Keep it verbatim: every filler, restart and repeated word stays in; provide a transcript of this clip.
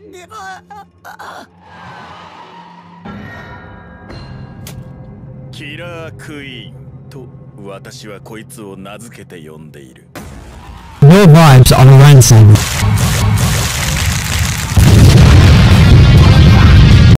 キラークイーンと私はこいつを名付けて呼んでいる。 No vibes on ransom.